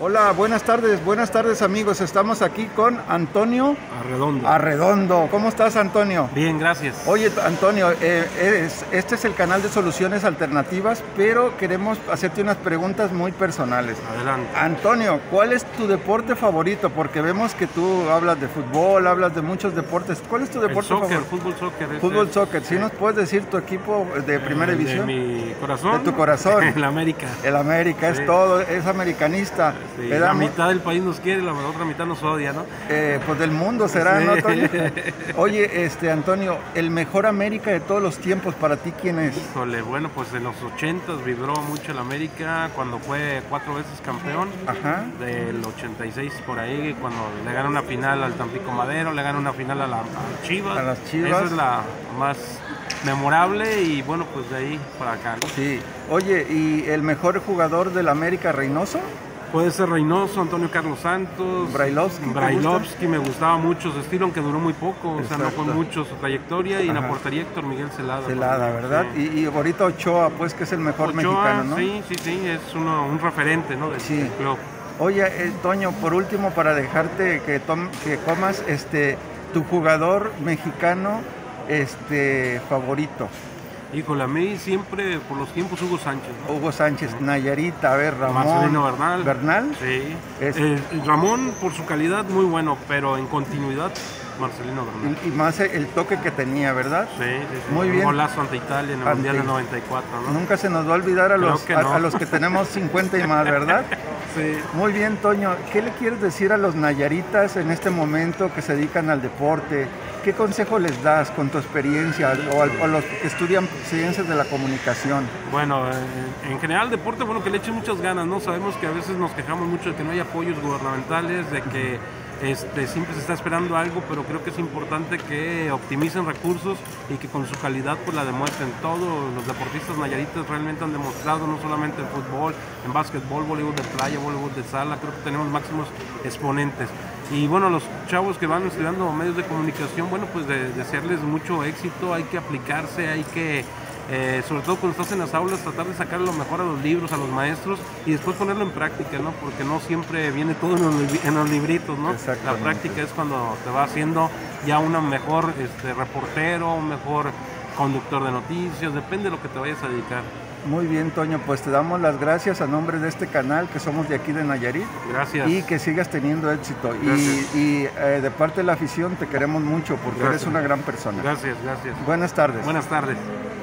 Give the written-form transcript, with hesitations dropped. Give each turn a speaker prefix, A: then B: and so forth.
A: Hola, buenas tardes amigos. Estamos aquí con Antonio
B: Arredondo.
A: Arredondo. ¿Cómo estás, Antonio?
B: Bien, gracias.
A: Oye, Antonio, este es el canal de Soluciones Alternativas, pero queremos hacerte unas preguntas muy personales.
B: Adelante.
A: Antonio, ¿cuál es tu deporte favorito? Porque vemos que tú hablas de fútbol, hablas de muchos deportes. ¿Cuál es tu deporte favorito?
B: Fútbol, soccer.
A: Fútbol, soccer. ¿Sí nos puedes decir tu equipo de primera división?
B: De mi corazón.
A: De tu corazón.
B: El América.
A: El América, es todo, es americanista.
B: Sí, la mitad del país nos quiere, la otra mitad nos odia, ¿no?
A: Pues del mundo será,
B: Sí.
A: ¿no, Antonio? Oye, Antonio, el mejor América de todos los tiempos, ¿para ti quién es?
B: Híjole, bueno, pues en los 80s vibró mucho el América cuando fue 4 veces campeón.
A: Ajá.
B: Del 86 por ahí, cuando le ganó una final al Tampico Madero, le ganó una final a Chivas.
A: A las Chivas.
B: Esa es la más memorable y bueno, pues de ahí para acá, ¿no?
A: Sí. Oye, ¿y el mejor jugador del América, Reynoso?
B: Puede ser Reynoso, Antonio Carlos Santos,
A: Brailovsky,
B: me gustaba mucho su estilo, aunque duró muy poco,
A: exacto.
B: o sea, no fue mucho su trayectoria. Y en la portería Héctor Miguel Celada.
A: Celada, ¿verdad?
B: Sí.
A: Y ahorita Ochoa, pues que es el mejor
B: Ochoa,
A: mexicano, ¿no?
B: Sí, es un referente, ¿no?
A: Sí.
B: Del club.
A: Oye, Toño, por último, para dejarte que comas, tu jugador mexicano, favorito.
B: Híjole, a mí siempre, por los tiempos, Hugo Sánchez, ¿no?
A: Hugo Sánchez, Nayarit, a ver, Ramón.
B: Marcelino Bernal.
A: ¿Bernal?
B: Sí. Ramón, por su calidad, muy bueno, pero en continuidad, Marcelino Bernal.
A: Y más el toque que tenía, ¿verdad?
B: Sí.
A: Muy bien.
B: Un golazo ante Italia en el Mundial del 94, ¿no?
A: Nunca se nos va a olvidar a los que tenemos 50 y más, ¿verdad?
B: Sí.
A: Muy bien, Toño. ¿Qué le quieres decir a los nayaritas en este momento que se dedican al deporte? ¿Qué consejo les das con tu experiencia o a los que estudian ciencias de la comunicación?
B: Bueno, en general deporte, bueno, que le echen muchas ganas, ¿no? Sabemos que a veces nos quejamos mucho de que no hay apoyos gubernamentales, de que siempre se está esperando algo, pero creo que es importante que optimicen recursos y que con su calidad pues la demuestren. Todos los deportistas nayaritas realmente han demostrado, no solamente en fútbol, en básquetbol, voleibol de playa, voleibol de sala, creo que tenemos máximos exponentes. Y bueno, los chavos que van estudiando medios de comunicación, bueno, pues desearles mucho éxito, hay que aplicarse, hay que, sobre todo cuando estás en las aulas, tratar de sacar lo mejor a los libros, a los maestros y después ponerlo en práctica, ¿no? Porque no siempre viene todo en los libritos, ¿no? La práctica es cuando te va haciendo ya un mejor reportero, un mejor conductor de noticias, depende de lo que te vayas a dedicar.
A: Muy bien, Toño, pues te damos las gracias a nombre de este canal, que somos de aquí de Nayarit.
B: Gracias.
A: Y que sigas teniendo éxito. Y de parte de la afición te queremos mucho porque eres una gran persona.
B: Gracias.
A: Buenas tardes.
B: Buenas tardes.